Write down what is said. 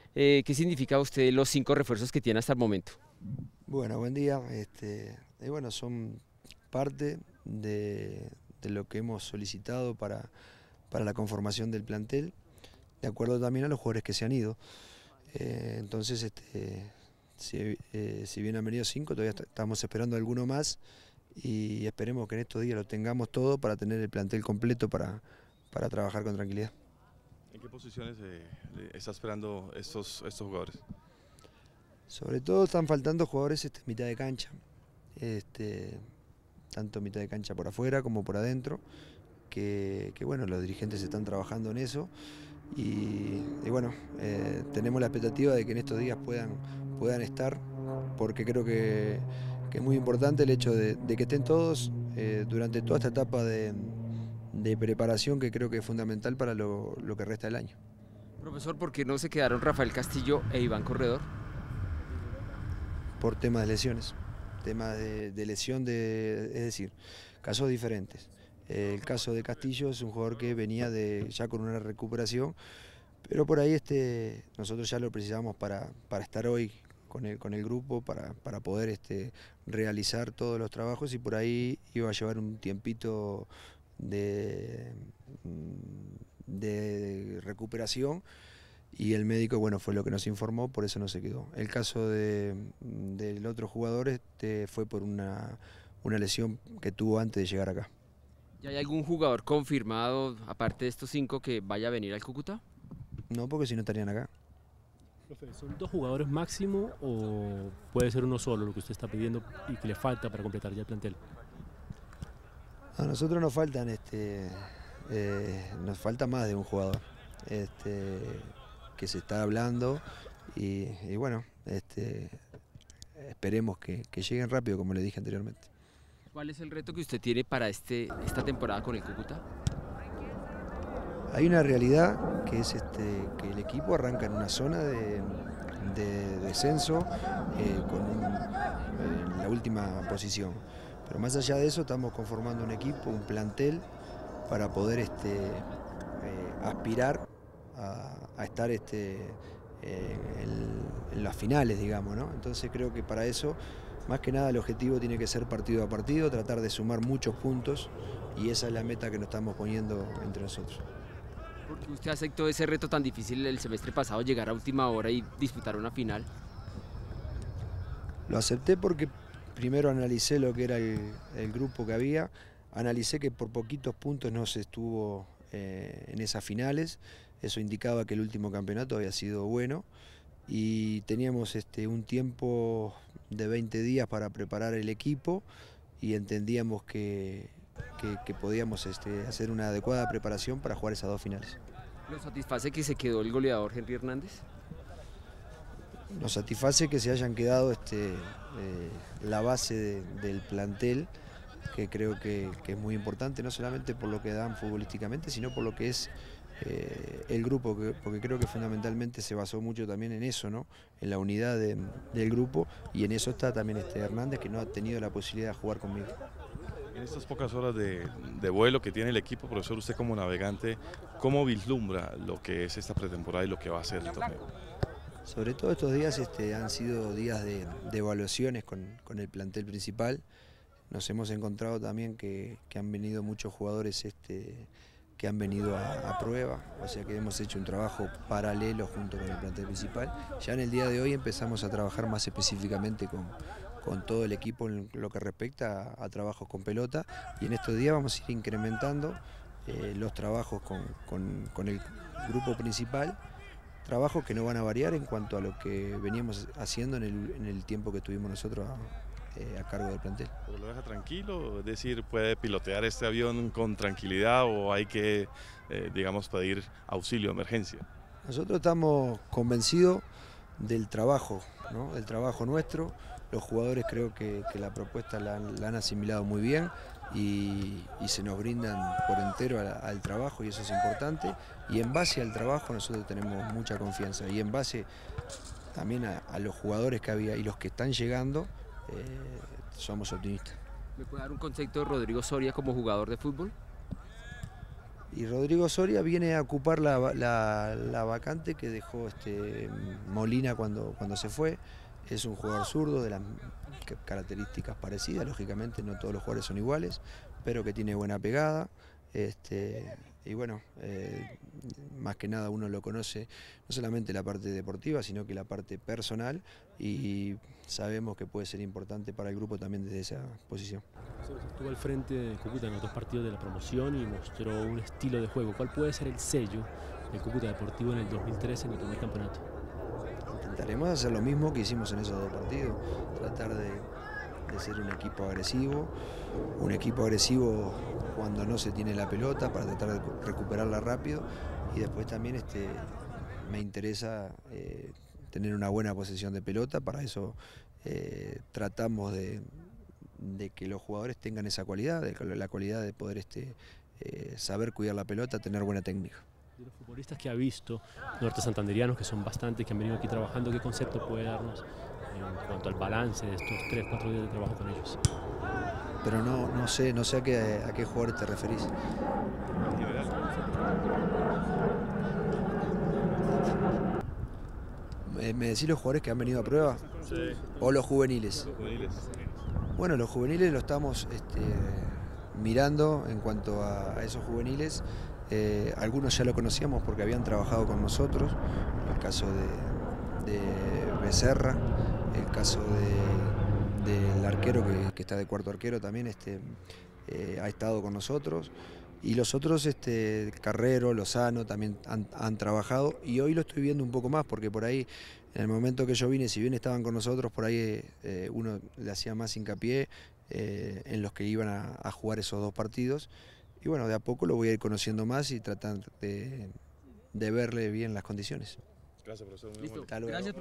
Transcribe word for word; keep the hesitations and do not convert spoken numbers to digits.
Eh, ¿qué significa a usted los cinco refuerzos que tiene hasta el momento? Bueno, buen día. Este, y bueno, son parte de, de lo que hemos solicitado para, para la conformación del plantel, de acuerdo también a los jugadores que se han ido. Eh, entonces, este, si, eh, si bien han venido cinco, todavía est- estamos esperando alguno más y esperemos que en estos días lo tengamos todo para tener el plantel completo para, para trabajar con tranquilidad. ¿En qué posiciones eh, le está esperando estos, estos jugadores? Sobre todo están faltando jugadores este, mitad de cancha, este, tanto mitad de cancha por afuera como por adentro. Que, que, bueno, los dirigentes están trabajando en eso y, y bueno, eh, tenemos la expectativa de que en estos días puedan, puedan estar, porque creo que, que es muy importante el hecho de, de que estén todos eh, durante toda esta etapa de, de preparación que creo que es fundamental para lo, lo que resta del año. Profesor, ¿por qué no se quedaron Rafael Castillo e Iván Corredor? Por temas de lesiones, temas de, de lesión, de, es decir, casos diferentes. El caso de Castillo es un jugador que venía de, ya con una recuperación, pero por ahí este, nosotros ya lo precisamos para, para estar hoy con el, con el grupo, para, para poder este, realizar todos los trabajos y por ahí iba a llevar un tiempito de, de recuperación y el médico, bueno, fue lo que nos informó, por eso no se quedó. El caso de, del otro jugador este, fue por una, una lesión que tuvo antes de llegar acá. ¿Ya hay algún jugador confirmado, aparte de estos cinco, que vaya a venir al Cúcuta? No, porque si no estarían acá. Profe, ¿son dos jugadores máximo o puede ser uno solo lo que usted está pidiendo y que le falta para completar ya el plantel? A nosotros nos faltan, este, eh, nos falta más de un jugador este, que se está hablando y, y bueno, este, esperemos que, que lleguen rápido, como le dije anteriormente. ¿Cuál es el reto que usted tiene para este, esta temporada con el Cúcuta? Hay una realidad que es este, que el equipo arranca en una zona de, de descenso eh, con un, en la última posición. Pero más allá de eso estamos conformando un equipo, un plantel para poder este, eh, aspirar a, a estar este, eh, en, en las finales, digamos, ¿no? Entonces creo que para eso, más que nada, el objetivo tiene que ser partido a partido, tratar de sumar muchos puntos y esa es la meta que nos estamos poniendo entre nosotros. Porque usted aceptó ese reto tan difícil el semestre pasado, llegar a última hora y disputar una final. Lo acepté porque primero analicé lo que era el, el grupo que había, analicé que por poquitos puntos no se estuvo eh, en esas finales, eso indicaba que el último campeonato había sido bueno y teníamos este, un tiempo de veinte días para preparar el equipo y entendíamos que, que, que podíamos este, hacer una adecuada preparación para jugar esas dos finales. ¿Lo satisface que se quedó el goleador Henry Hernández? Nos satisface que se hayan quedado este, eh, la base de, del plantel, que creo que, que es muy importante, no solamente por lo que dan futbolísticamente, sino por lo que es eh, el grupo, que, porque creo que fundamentalmente se basó mucho también en eso, ¿no? En la unidad de, del grupo, y en eso está también este Hernández, que no ha tenido la posibilidad de jugar conmigo. En estas pocas horas de, de vuelo que tiene el equipo, profesor, usted como navegante, ¿cómo vislumbra lo que es esta pretemporada y lo que va a ser el torneo? Sobre todo estos días este, han sido días de, de evaluaciones con, con el plantel principal. Nos hemos encontrado también que, que han venido muchos jugadores este, que han venido a, a prueba, o sea que hemos hecho un trabajo paralelo junto con el plantel principal. Ya en el día de hoy empezamos a trabajar más específicamente con, con todo el equipo en lo que respecta a, a trabajos con pelota y en estos días vamos a ir incrementando eh, los trabajos con, con, con el grupo principal. Trabajos que no van a variar en cuanto a lo que veníamos haciendo en el, en el tiempo que tuvimos nosotros a, eh, a cargo del plantel. ¿Pero lo deja tranquilo? Es decir, ¿puede pilotear este avión con tranquilidad o hay que, eh, digamos, pedir auxilio de emergencia? Nosotros estamos convencidos del trabajo, ¿no? Del trabajo nuestro. Los jugadores creo que, que la propuesta la han, la han asimilado muy bien y, y se nos brindan por entero al, al trabajo y eso es importante. Y en base al trabajo nosotros tenemos mucha confianza y en base también a, a los jugadores que había y los que están llegando, eh, somos optimistas. ¿Me puede dar un concepto de Rodrigo Soria como jugador de fútbol? Y Rodrigo Soria viene a ocupar la, la, la vacante que dejó este Molina cuando, cuando se fue. Es un jugador zurdo de las características parecidas, lógicamente no todos los jugadores son iguales, pero que tiene buena pegada. Este, y bueno, eh, más que nada uno lo conoce, no solamente la parte deportiva, sino que la parte personal, y sabemos que puede ser importante para el grupo también desde esa posición. Estuvo al frente de Cúcuta en los dos partidos de la promoción y mostró un estilo de juego. ¿Cuál puede ser el sello del Cúcuta Deportivo en el dos mil trece en el primer campeonato? Intentaremos hacer lo mismo que hicimos en esos dos partidos, tratar de, de ser un equipo agresivo, un equipo agresivo cuando no se tiene la pelota para tratar de recuperarla rápido, y después también este, me interesa eh, tener una buena posesión de pelota. Para eso eh, tratamos de, de que los jugadores tengan esa cualidad, de la cualidad de poder este, eh, saber cuidar la pelota, tener buena técnica. De los futbolistas que ha visto, norte santanderianos, que son bastantes, que han venido aquí trabajando, ¿qué concepto puede darnos en cuanto al balance de estos tres, cuatro días de trabajo con ellos? Pero no, no sé, no sé a qué, a qué jugadores te referís. ¿Me, me decís los jugadores que han venido a prueba? Sí. ¿O los juveniles? Los juveniles. Bueno, los juveniles lo estamos este, mirando en cuanto a, a esos juveniles. Eh, algunos ya lo conocíamos porque habían trabajado con nosotros, el caso de, de Becerra, el caso de, del arquero que, que está de cuarto arquero también este, eh, ha estado con nosotros, y los otros, este, Carrero, Lozano, también han, han trabajado, y hoy lo estoy viendo un poco más porque por ahí, en el momento que yo vine, si bien estaban con nosotros, por ahí eh, uno le hacía más hincapié eh, en los que iban a, a jugar esos dos partidos. Y bueno, de a poco lo voy a ir conociendo más y tratando de, de verle bien las condiciones. Gracias, profesor. Muy Listo. amable. Hasta luego. Gracias.